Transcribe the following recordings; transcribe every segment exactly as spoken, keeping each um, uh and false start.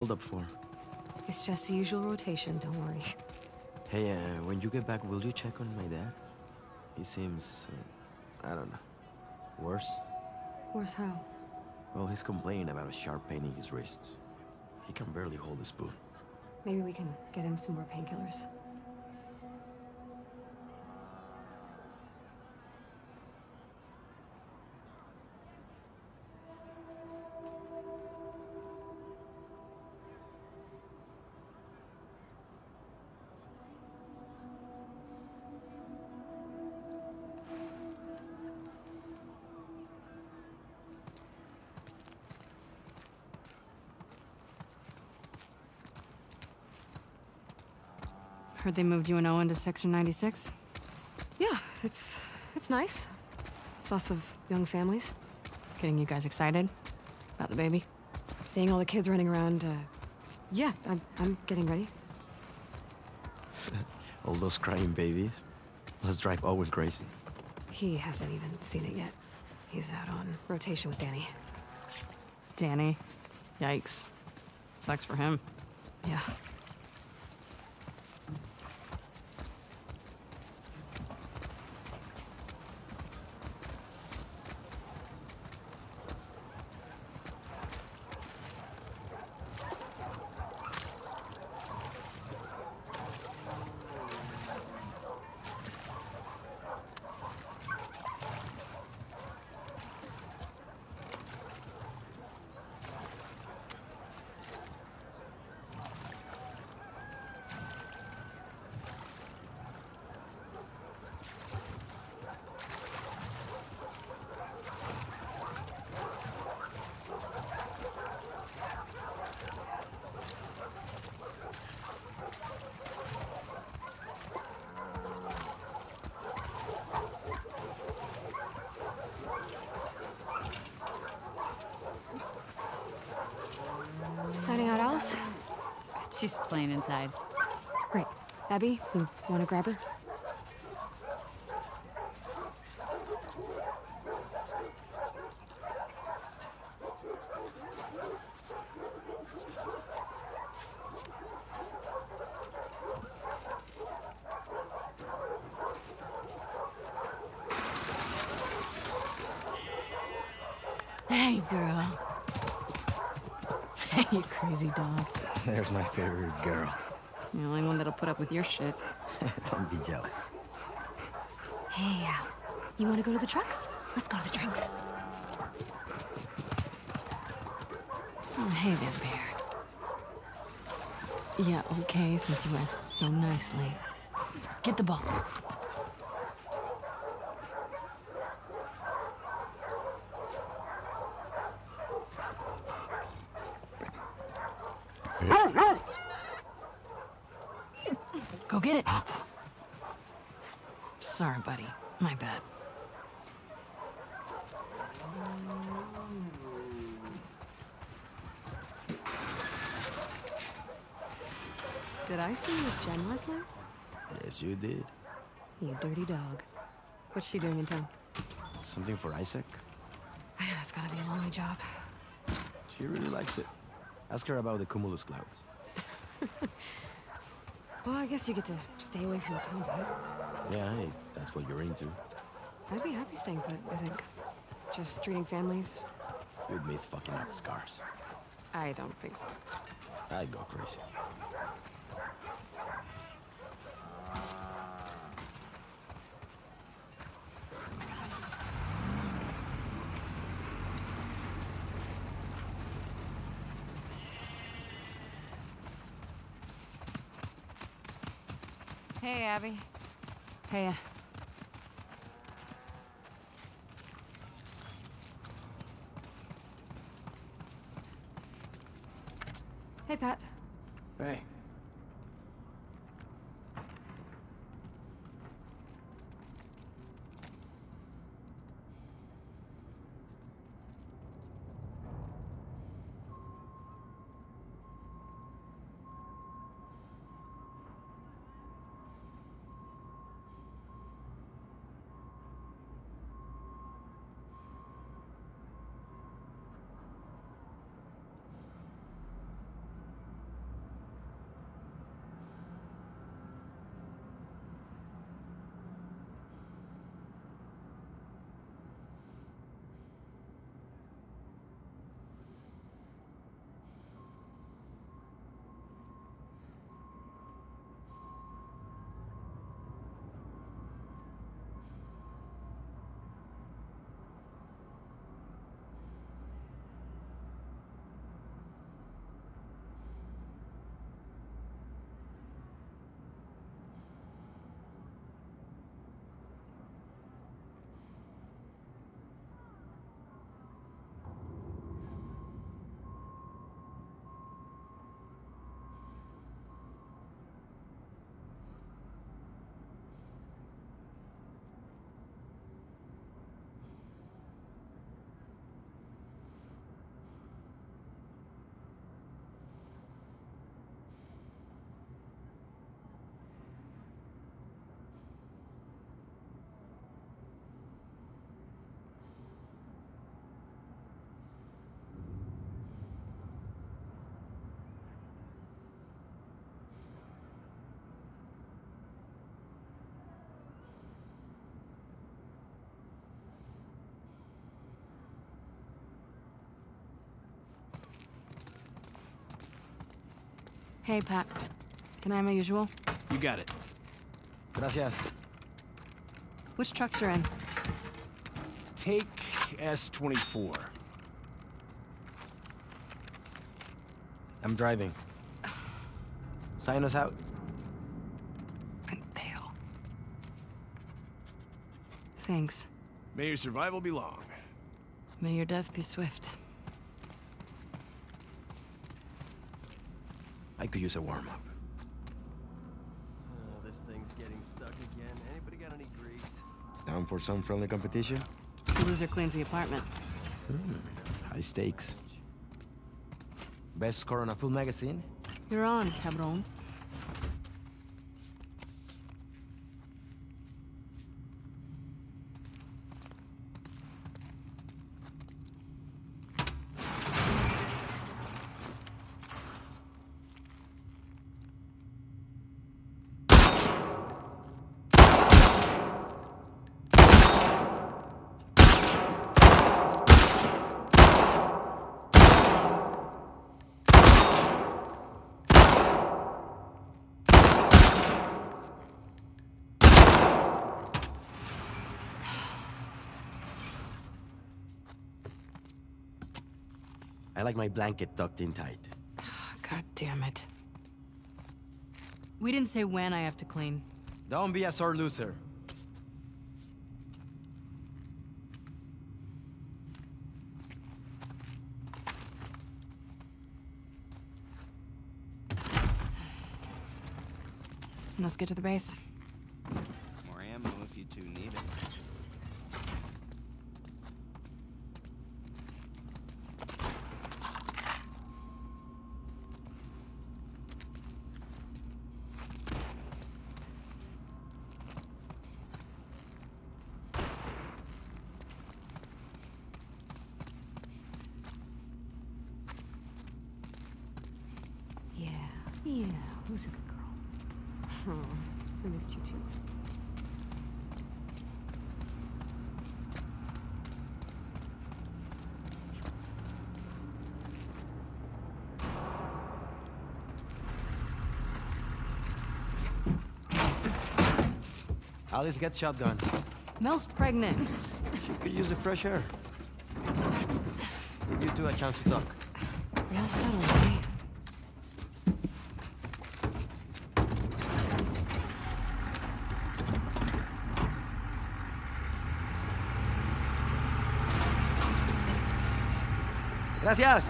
hold up for? It's just the usual rotation, don't worry. Hey, uh, when you get back, will you check on my dad? He seems, uh, I don't know, worse? Worse how? Well, he's complaining about a sharp pain in his wrists. He can barely hold a spoon. Maybe we can get him some more painkillers. Heard they moved you and Owen to Section ninety-six? Yeah, it's... it's nice. It's lots of young families. Getting you guys excited about the baby? Seeing all the kids running around, uh... yeah, I'm, I'm getting ready. All those crying babies. Let's drive Owen crazy. He hasn't even seen it yet. He's out on rotation with Danny. Danny? Yikes. Sucks for him. Yeah. Signing out, Alice? She's playing inside. Great. Abby, you want to grab her? Hey, girl. You crazy dog. There's my favorite girl. The only one that'll put up with your shit. Don't be jealous. Hey, Al. You want to go to the trucks? Let's go to the trucks. Oh, hey there, Bear. Yeah, okay, since you asked so nicely. Get the ball. Go get it. Sorry, buddy. My bad. Did I see you with Jen last night? Yes, you did. You dirty dog. What's she doing in town? Something for Isaac? That's gotta be a lonely job. She really likes it. Ask her about the cumulus clouds. Well, I guess you get to stay away from the combat. Yeah, hey, that's what you're into. I'd be happy staying put, I think. Just treating families. You'd miss fucking up scars. I don't think so. I'd go crazy. Hey, Abby. Hey, uh, Hey, Pat. Hey. Hey, Pat. Can I have my usual? You got it. Gracias. Which trucks are in? Take S twenty-four. I'm driving. Sign us out. Pendejo. Thanks. May your survival be long. May your death be swift. I could use a warm-up. Uh, this thing's getting stuck again. Anybody got any grease? Down for some friendly competition? The loser cleans the apartment. Hmm. High stakes. Best score on a full magazine? You're on, cabron. I like my blanket tucked in tight. God damn it. We didn't say when I have to clean. Don't be a sore loser. Let's get to the base. More ammo if you two need it. Yeah. Yeah. Who's a good girl? Oh, I missed you too. Alice gets shotgun. Mel's pregnant. She could use the fresh air. Give you two a chance to talk. Real subtle, eh? Gracias.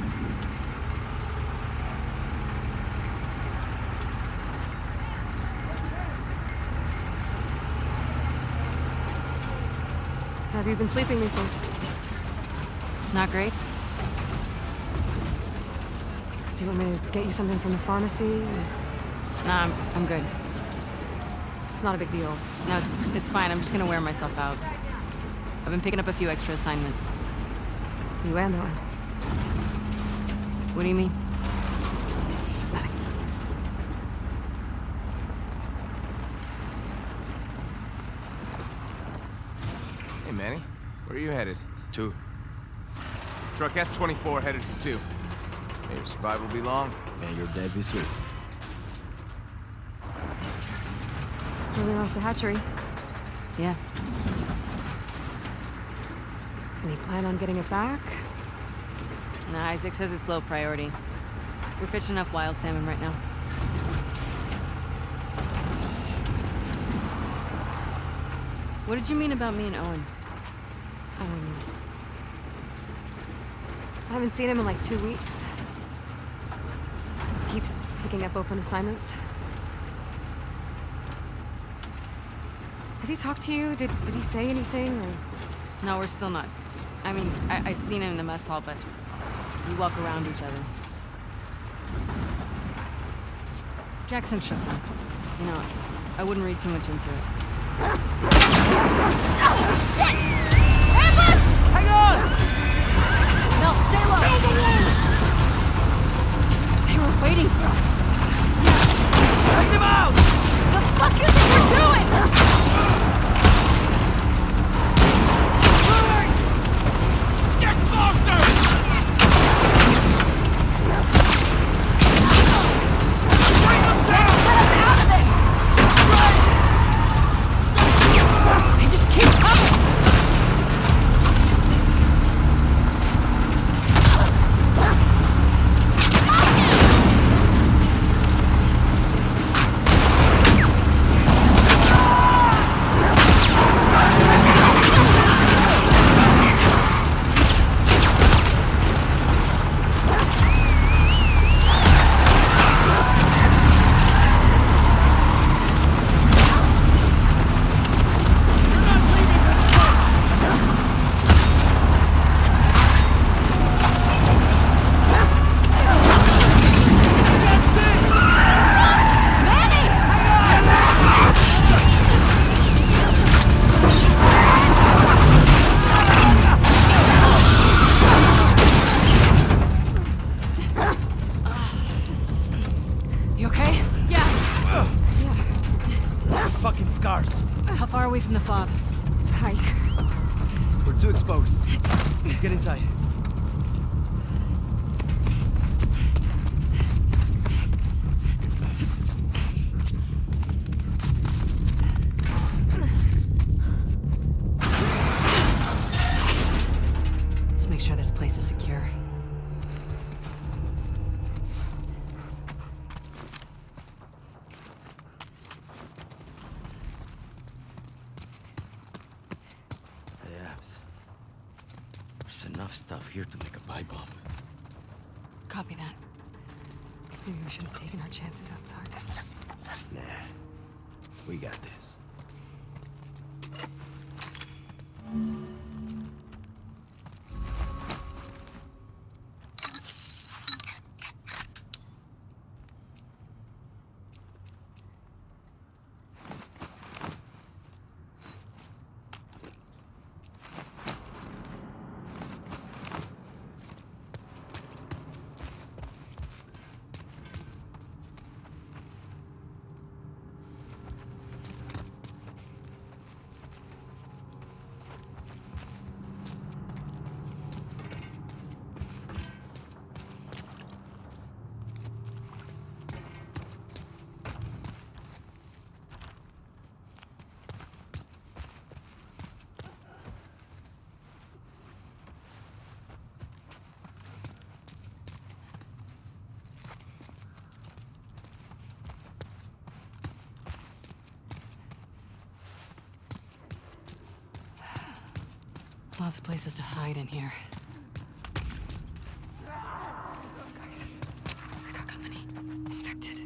How have you been sleeping these days? Not great. Do you want me to get you something from the pharmacy? Nah, I'm, I'm good. It's not a big deal. No, it's, it's fine. I'm just gonna wear myself out. I've been picking up a few extra assignments. You and Owen. What do you mean? Nothing. Hey, Manny. Where are you headed? Two. Truck S twenty-four headed to two. May your survival be long. May your death be swift. Really lost a hatchery. Yeah. Any plan on getting it back? Nah, Isaac says it's low priority. We're fishing enough wild salmon right now. What did you mean about me and Owen? Um, I haven't seen him in like two weeks. He keeps picking up open assignments. Has he talked to you? Did, did he say anything? Or... No, we're still not. I mean, I, I seen him in the mess hall, but we walk around each other. Jackson shook him. You know, I wouldn't read too much into it. Oh, shit! Ambush! Hang on! Mel, stay low! They were waiting for us. Take them out! The fuck you think you're doing? Get closer! cars. How far away from the fob? It's a hike. We're too exposed. Let's get inside. Let's make sure this place is secure. There's enough stuff here to make a pipe bomb. Copy that. Maybe we should have taken our chances outside. Nah, we got this. Lots of places to hide in here. Guys, I got company. Infected.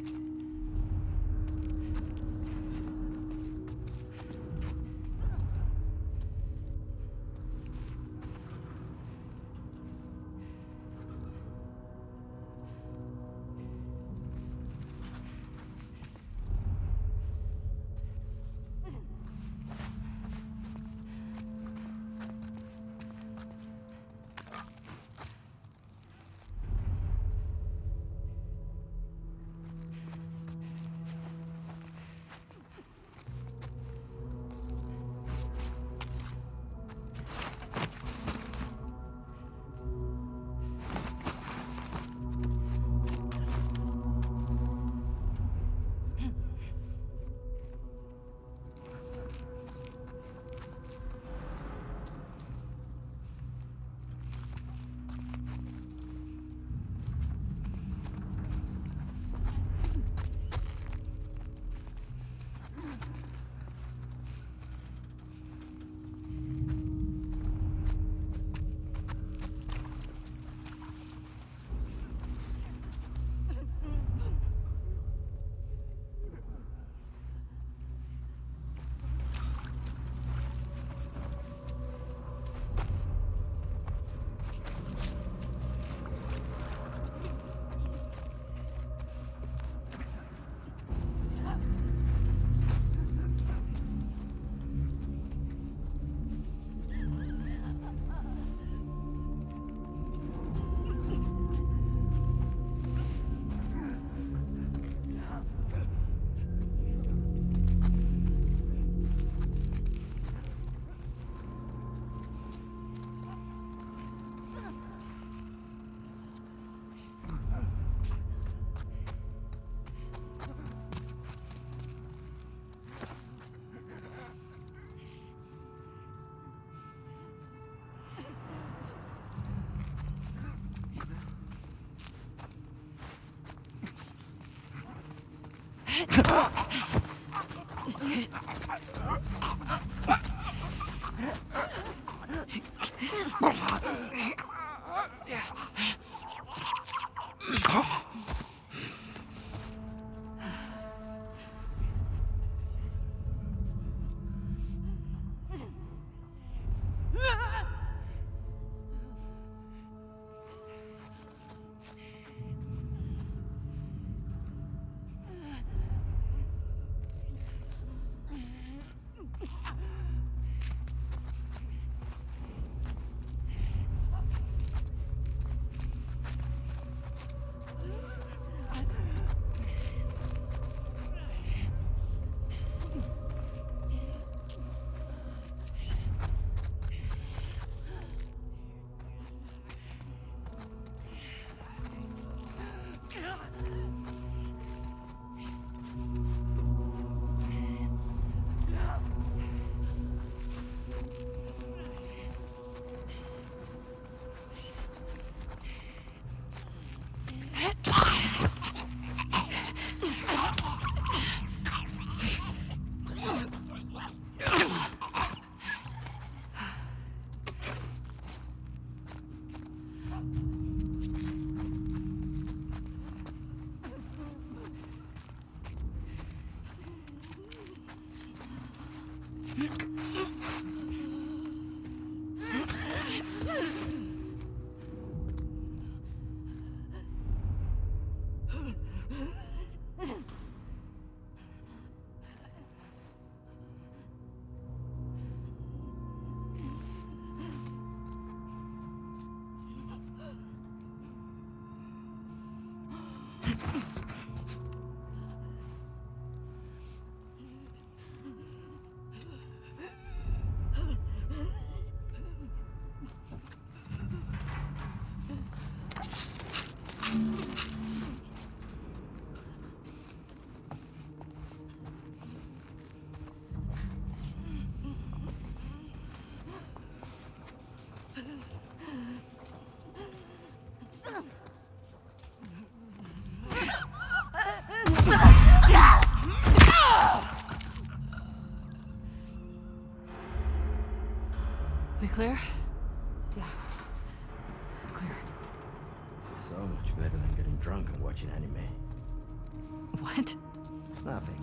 We clear? Yeah. Clear. So much better than getting drunk and watching anime. What? Nothing.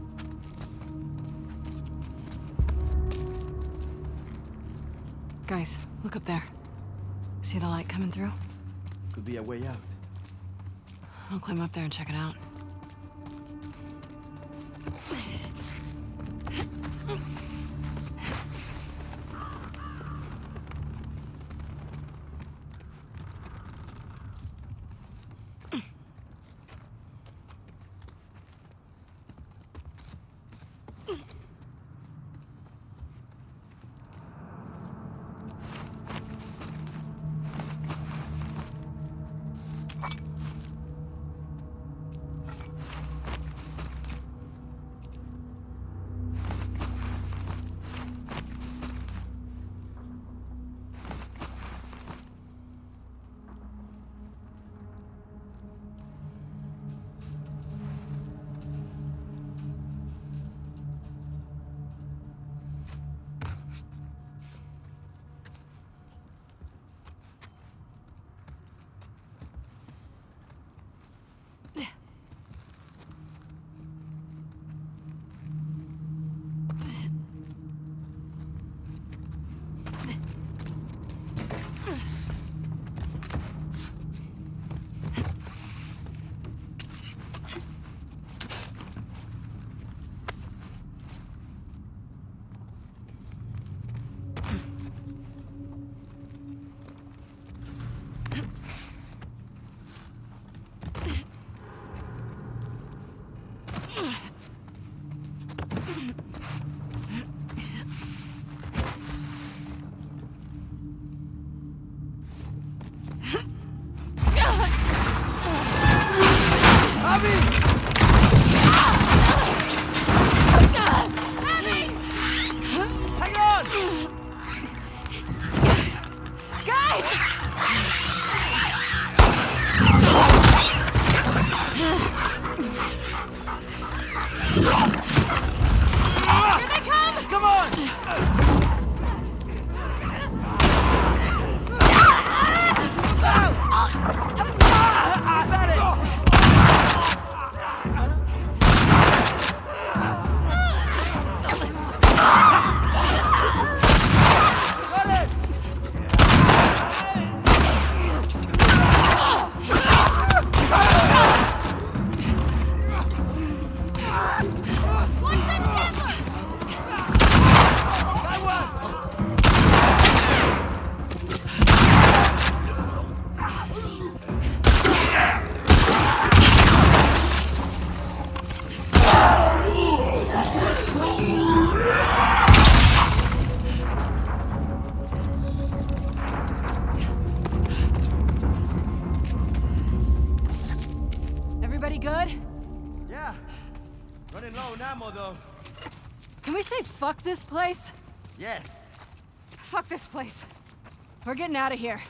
Guys, look up there. See the light coming through? Could be a way out. I'll climb up there and check it out. Can we say fuck this place? Yes. Fuck this place. We're getting out of here.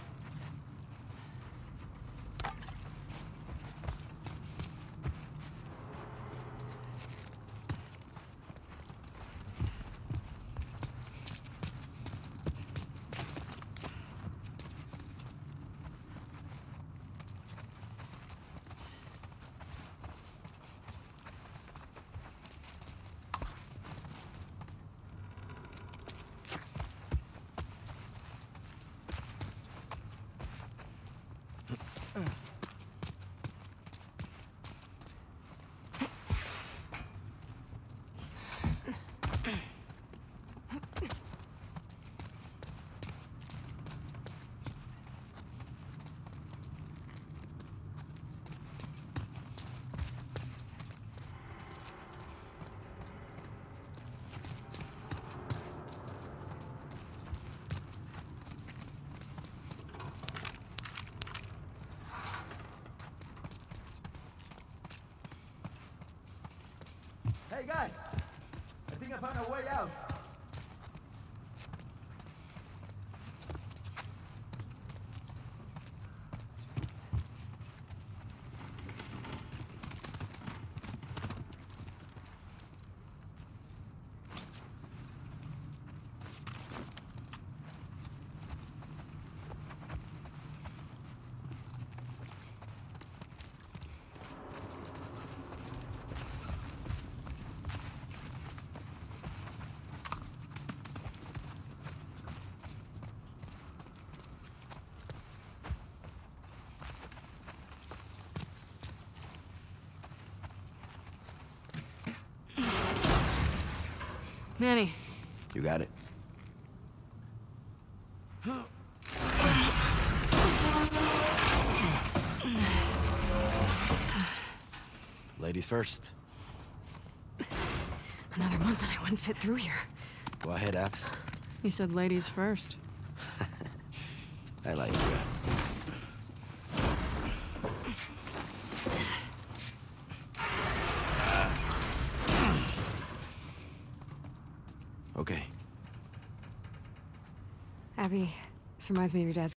Hey guys! I think I found a way out. Manny. You got it. Ladies first. Another month and I wouldn't fit through here. Go ahead, Abs. You said ladies first. I like you, Abs. Okay. Abby, this reminds me of your dad's